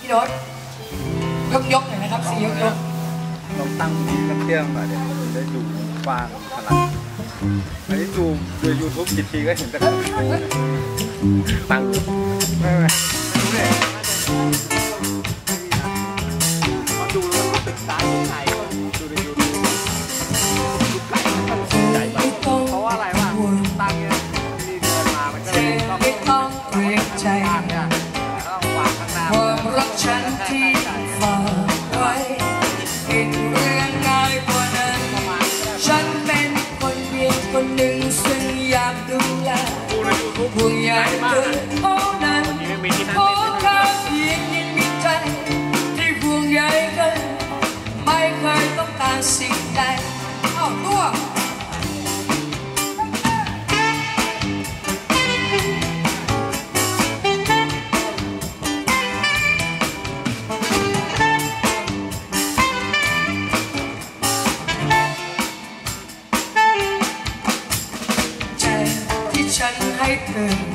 พี่โน้ตยกหน่อยนะครับสียกลองตั้งกันเตี้ยมาเดี๋ยวได้ดูกว้างขนาดอันนี้ดูYouTube กี่ทีก็เห็นแต่ตั้งไม่ดูเลยเขาดูแล้วก็ติดตามไก่ดูในYouTube ดูไก่มันใหญ่มากเพราะว่าอะไรวะตั้งเนี่ยนี่เดินมามันก็ต้องเกรงใจเนี่ยต้องวางข้างหน้าความรักฉันที่ฝากไว้เป็นเรื่องง่ายกว่านั้นฉันเป็นคนเพียงคนหนึ่งซึ่งอยากดูแลห่วงใยเธอเท่านั้นขอแค่เพียงยังมีใจที่ห่วงใยกันไม่เคยต้องการสิ่งใดเอาตัวฉันให้เธอ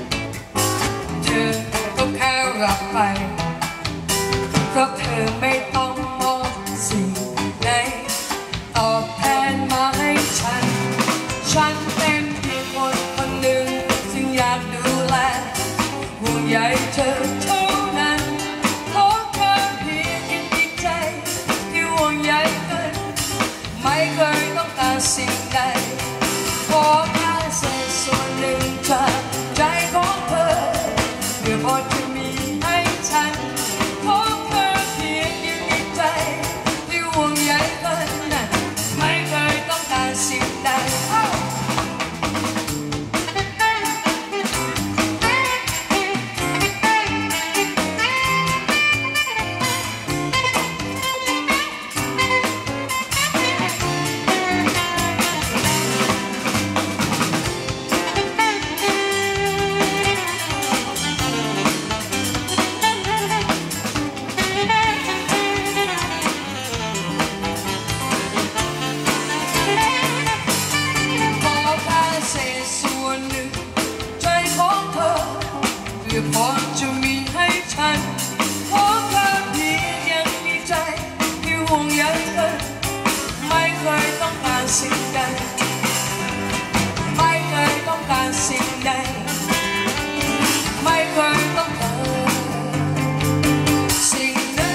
ก็แค่รับไปเพราะเธอไม่ต้องมองสิ่งใดตอบแทนมาให้ฉันเป็นเพียงคนหนึ่งซึ่งอยากดูแลห่วงใยเธอเท่านั้นขอแค่เพียงยังมีใจที่ห่วงใยกันไม่เคยต้องการสิ่งใดขอแค่เศษส่วนหนึ่งจากใจของเธอเพื่อพอจะมีให้ฉันขอแค่เพียงยังมีใจที่ห่วงใยกันไม่เคยต้องการสิ่งใดพอจะมีให้ฉันขอแค่เพียงยังมีใจที่ห่วงใยเธอไม่เคยต้องการสิ่งใดไม่เคยต้องการสิ่งใดไม่เคยต้องการสิ่งใด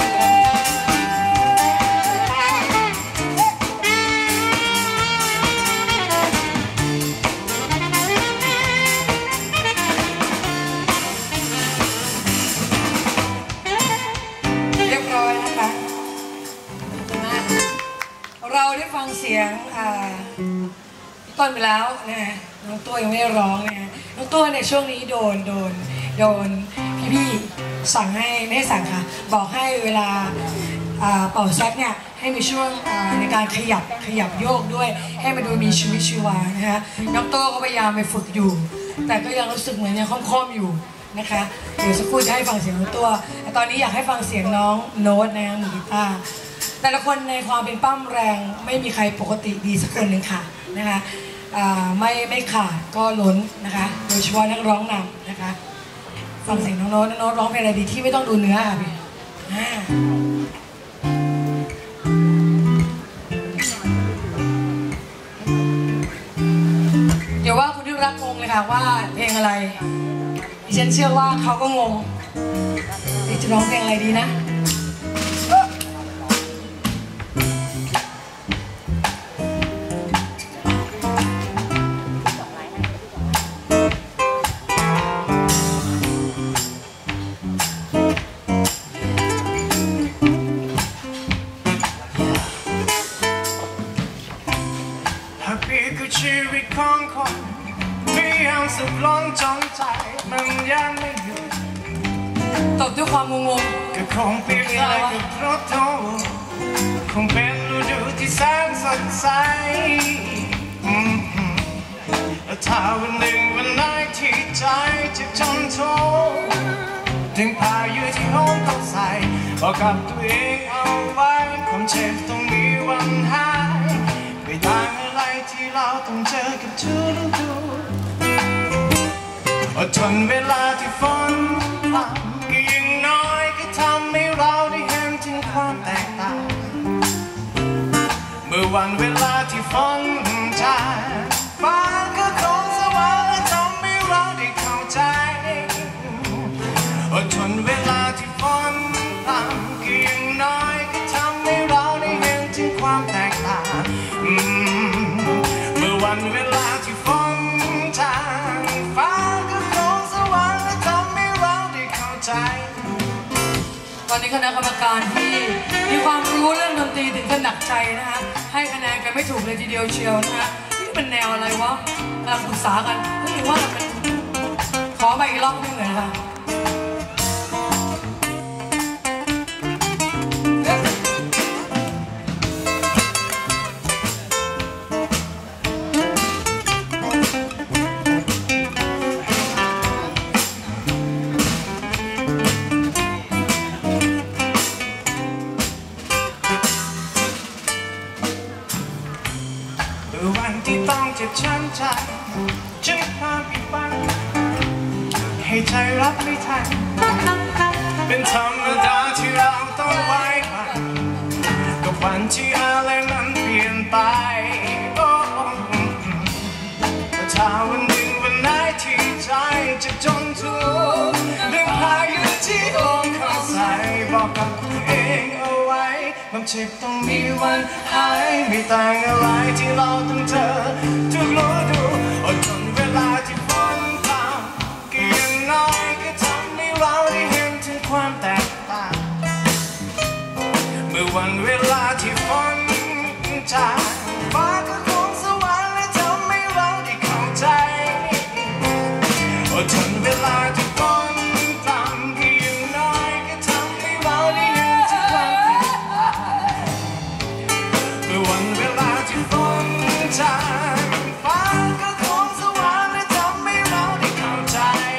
เราได้ฟังเสียงต้นไปแล้วนะน้องตัวยังไม่ได้ร้องนะน้องตัวในช่วงนี้โดนพี่สั่งให้ไม่ได้สั่งค่ะบอกให้เวลาเป่าแซกเนี่ยให้มีช่วงในการขยับโยกด้วยให้มันดูมีชีวิตชีวานะคะน้องตัวก็พยายามไปฝึกอยู่แต่ก็ยังรู้สึกเหมือนยังค่อมๆอยู่นะคะเดี๋ยวสักครู่จะให้ฟังเสียงน้องตัวตอนนี้อยากให้ฟังเสียงน้องโน้ตนะมือกีตาร์แต่ละคนในความเป็นปั้มแรงไม่มีใครปกติดีสักคนหนึ่งค่ะนะคะไม่ขาดก็ล้นนะคะโดยเฉพาะนักร้องนำนะคะฟังเสียงน้องโน้ตร้องเพลงอะไรดีที่ไม่ต้องดูเนื้อค่ะพี่เดี๋ยวว่าคุณที่รักงงเลยค่ะว่าเพลงอะไรดิฉันเชื่อว่าเขาก็งงจะร้องเพลงอะไรดีนะชีวิตของคนไม่ยังสุขล้นจนใจมันยังไม่หยุดตบด้วยความงงก็คงเปลี่ยนใจกับรถโตคงเป็นฤดูที่แสนสดใสถ้าวันหนึ่งวันไหนที่ใจจะจนทุกข์ถึงพายุที่โหมเข้าใส่บอกกับตัวเองเอาไว้ความเจ็บต้องมีวันหายไม่ต่างอะไรที่เราต้องเจอกับทุกฤดูอดทนเวลาที่ฝนพรำก็ยังน้อยก็ทวันเวลาที่ฝนจางฟ้าก็คงสว่างและทำให้เราได้เข้าใจอดทนเวลาที่ฝนพรำก็ยังน้อยก็ทำให้เราได้เห็นถึงความแตกต่างเมื่อวันเวลาที่ฝนจางฟ้าก็คงสว่างและทำให้เราได้เข้าใจตอนนี้คณะกรรมการที่มีความรู้เรื่องดนตรีถึงกับหนักใจนะคะให้คะแนนกันไม่ถูกเลยทีเดียวเชียวนะคะนี่เป็นแนวอะไรวะกำลังปรึกษากันก็ถือว่ามันขอไปอีกรอบนึงเลยค่ะวันที่ต้องเจ็บช้ำใจจึงพาผิดหวังให้ใจรับไม่ทันเป็นธรรมดาที่เราต้องไว้วันกับวันที่อะไรนั้นเปลี่ยนไปแต่ถ้าวันหนึ่งวันไหนที่ใจจะจนทุกข์ด้วยพายุที่โอนเข้าใส่บอกกับตัวเองเอาไว้ความเจ็บต้องมีวันหายไม่ต่างอะไรที่เราต้องเจอทุกฤดูอดทนเวลาที่ฝนพรำก็ยังน้อยก็ทำให้เราได้เห็นถึงความแตกต่างเมื่อวันเวลาที่ฝนจางฟ้าก็คงสว่างและทำให้เราได้เข้าใจอดทนเวลาที่ฝนพรำก็ยังน้อยก็ทำให้เราได้เห็นถึงความแตกต่างเมื่อวันเวลาที่ฝนจางฟ้าก็คงสว่างและทำให้เราได้เข้าใจ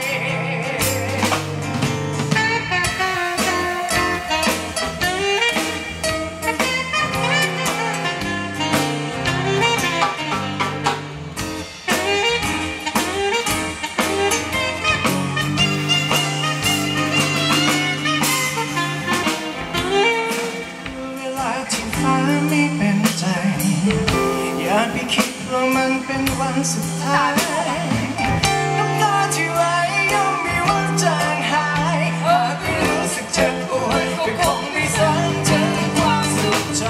ไม่เป็นใจอย่าไปคิดว่ามันเป็นวันสุดท้ายน้ำตาที่ไหลย่อมมีวันจางหายหากไม่รู้สึกเจ็บปวดก็คงไม่สนใจความสุขใจ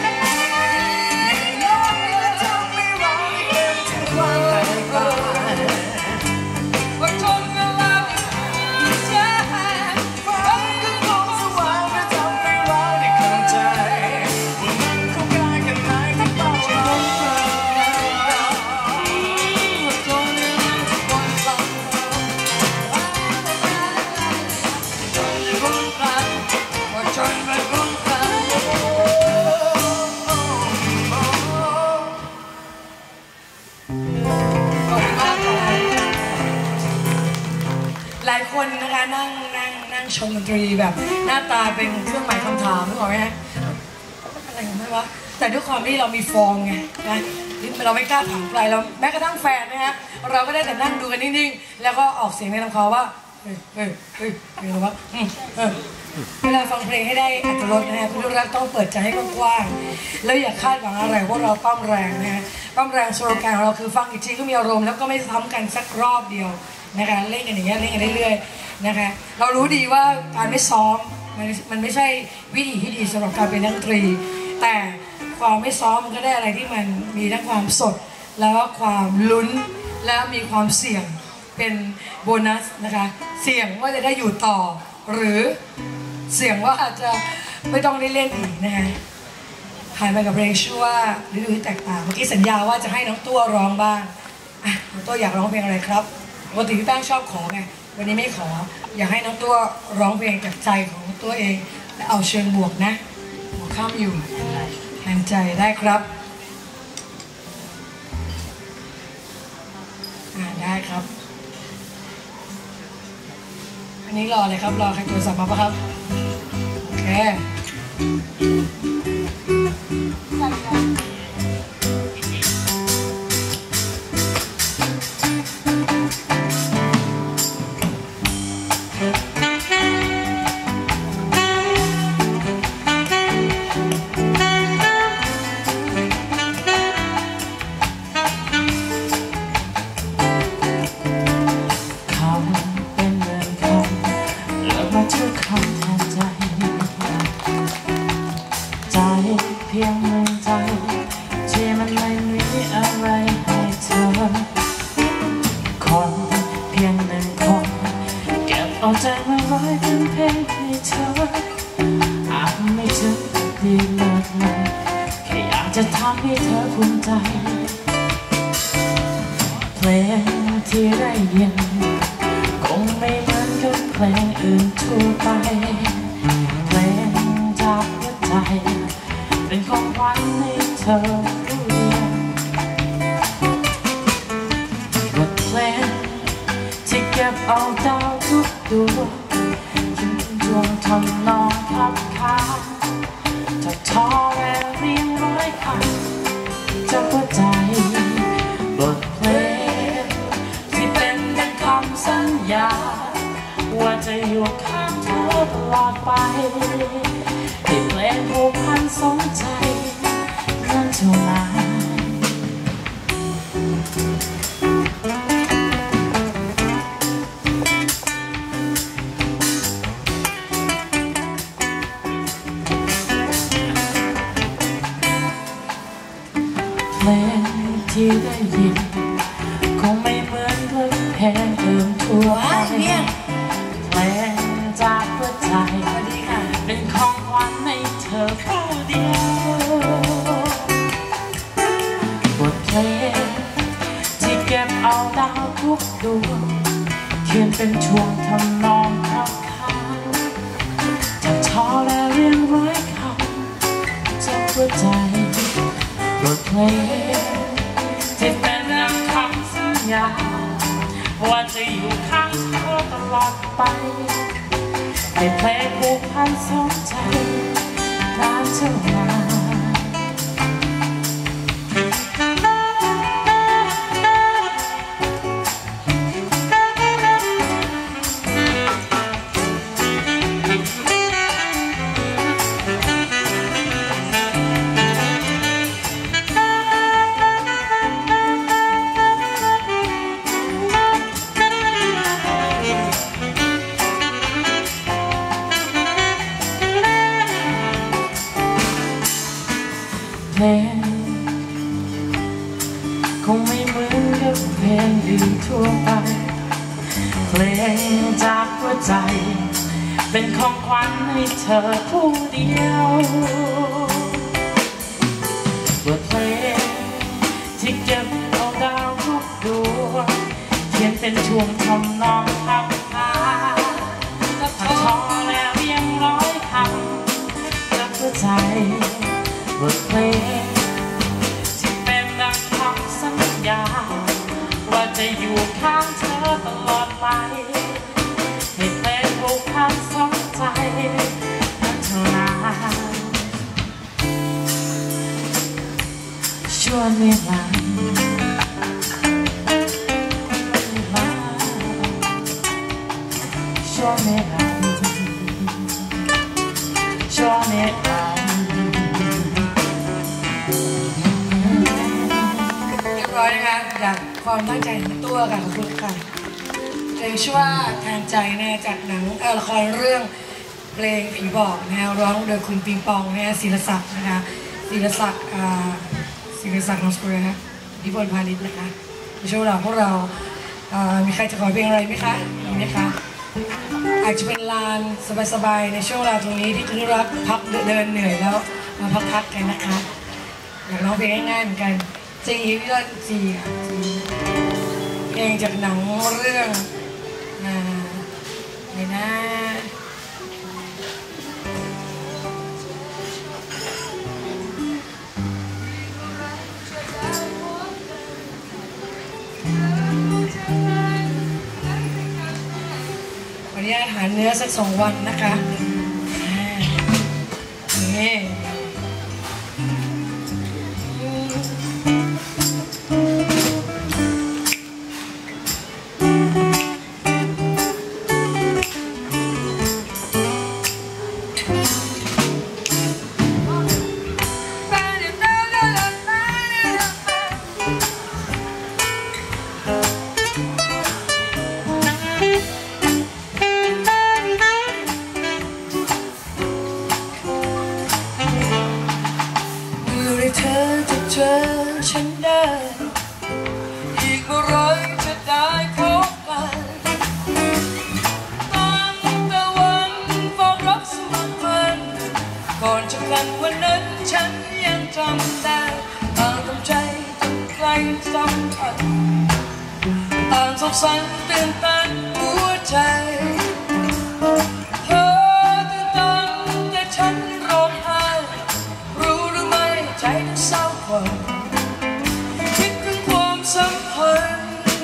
น้องจะทำให้เราได้เห็นถึงความแตกต่างอดทนเวลาที่ใจฟ้าก็คงสว่างและทำให้เราได้เข้าใจหลายคนนะคะนั่งชมดนตรีแบบหน้าตาเป็นเครื่องหมายคำถามนึกออกไหมฮะอะไรของมันวะแต่ด้วยความที่เรามีฟอร์มไงนะเราไม่กล้าถามใครเราแม้กระทั่งแฟนนะฮะเราก็ได้แต่นั่งดูกันนิ่งๆแล้วก็ออกเสียงในลำคอว่าเรียกว่าเวลาฟังเพลงให้ได้อรรถรสนะฮะคุณรักต้องเปิดใจให้กว้างๆแล้วอย่าคาดหวังอะไรว่าเราปั้มแรงนะฮะปั้มแรงสโลแกนของเราคือฟังอีกทีก็มีอารมณ์แล้วก็ไม่ซ้ำกันสักรอบเดียวนะคะเล่นกันอย่างเงี้ยเล่นกันเรื่อยๆนะคะเรารู้ดีว่าการไม่ซ้อมมันไม่ใช่วิธีที่ดีสำหรับการเป็นนักดนตรีแต่ความไม่ซ้อมมันก็ได้อะไรที่มันมีทั้งความสดแล้วก็ความลุ้นแล้วมีความเสี่ยงเป็นโบนัสนะคะเสี่ยงว่าจะได้อยู่ต่อหรือเสี่ยงว่าอาจจะไม่ต้องได้เล่นอีกนะคะผ่านไปกับเพลงชื่อว่าฤดูที่แตกต่างเมื่อกี้สัญญาว่าจะให้น้องตัวร้องบ้างน้องตัวอยากร้องเพลงอะไรครับปกติพี่แป้งชอบขอไงวันนี้ไม่ขออยากให้น้องตัวร้องเพลงจากใจของตัวเองและเอาเชิงบวกนะหัวข้ามอยู่แทนใจได้ครับได้ครับอันนี้รอเลยครับรอใครตัวสับมาปะครับโอเคทุกคำแทนใจใจเพียงหนึ่งใจที่มันไม่มีอะไรให้เธอคนเพียงหนึ่งคนเก็บเอาใจมาไว้เป็นเพลงให้เธออาจไม่ถึงดีเลิศเลยแค่อยากจะทำให้เธอภูมิใจเพลงที่ได้ยินคงไม่เหมือนกับเพลงอื่นทั่วไปเพลงจากหัวใจเป็นของขวัญให้เธอผู้เดียวบทเพลงที่เก็บเอาดาวทุกดวงขึ้นดวงทำนองขับขาถ้าท้อและเรียงร้อยคำจากหัวใจบทเพลงที่เป็นดังคำสัญญาว่าจะอยู่ข้างเธอตลอดไปที่เพลงผูกพันสมใจนั่นเท่านั้นเพลงที่ได้ยินคงไม่เหมือนเพลงแพงอื่นทั่วไปเพลงจากหัวใจเป็นของขวัญให้เธอผู้เดียวบทเพลงที่เก็บเอาดาวทุกดวงเขียนเป็นช่วงทำนองขับขาถ้าท้อและเรียงร้อยคำจากหัวใจบทเพลงที่เป็นดังคำสัญญาว่าจะอยู่ข้างเธอตลอดไปให้เพลงผูกพันสองใจนานเท่านานเพลงคงไม่เหมือนกับเพลงอื่นทั่วไปเพลงจากหัวใจเป็นของขวัญให้เธอผู้เดียวบทเพลงที่เก็บเอาดาวทุกดวงเขียนเป็นช่วงทำนองขับขาถ้าท้อแล้วยังร้อยคำจากหัวใจบทเพลงที่เป็นดังคำสัญญาว่าจะอยู่ข้างเธอตลอดไปให้เพลงผูกพันสองใจนั่นเท่านั้นชั่วนิรันดร์ชั่วนิรันดร์ชั่วนิรันดร์ร้อยนะคะจากความตั้งใจของตัวค่ะขอบคุณค่ะเพลงชื่อว่าแทนใจเนี่ยจากหนังละครเรื่องเพลงผีบอกนะคะร้องโดยคุณปิงปองเนี่ยศิลศักดิ์นะคะศิลศักดิ์นามสกุลนะคะนิพนธ์พาณิชย์นะคะในช่วงเราพวกเรามีใครจะขอเพลงอะไรไหมคะมีไหมคะอาจจะเป็นลานสบายๆในช่วงเวลาตรงนี้ที่ทุกรับพักเดินเหนื่อยแล้วมาพักกันนะคะอยากร้องเพลงง่ายๆเหมือนกันจีพี่ต้นจีเพลงจากหนังเรื่องไหนนะวันนี้อาหารเนื้อสัก2 วันนะคะนี่จากกันวันนั้นฉันยังจำได้ต่างทำใจจนใครสัมผัสต่างสงสารตื่นตันหัวใจเธอตื่นตันแต่ฉันร้องไห้รู้หรือไม่ใจฉันเศร้ากว่าคิดถึงความสัมพันธ์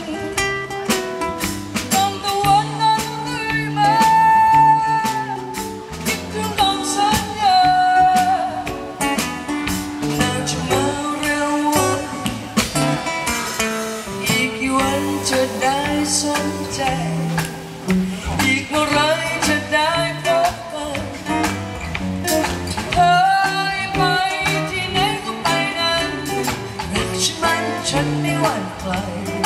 จะได้สนใจอีกเมื่อไรจะได้พบกันเธอไปที่ไหนก็ไปนั้นรักฉันไหมฉันไม่หวั่นใคร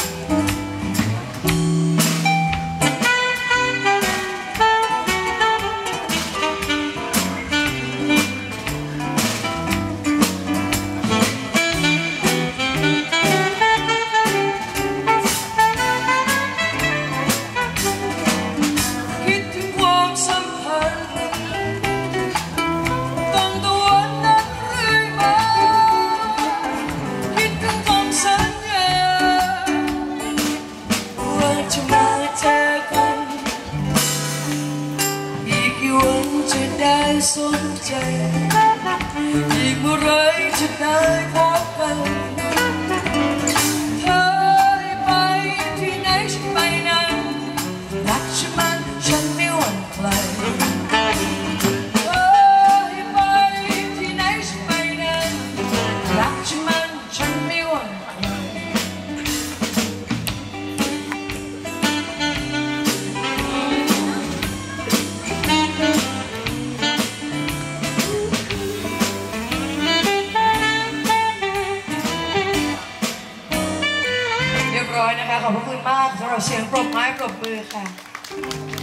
จะได้สนใจอีกเมื่อไรจะได้พบกันเธอไปที่ไหนฉันไปนั้นรักฉันมันฉันไม่หวั่นใครเธอไปที่ไหนฉันไปนั้นรักฉันมันฉันไม่หวั่นใครร้อยนะคะขอบพระคุณมากสำหรับเสียงปรบไม้ปรบมือค่ะ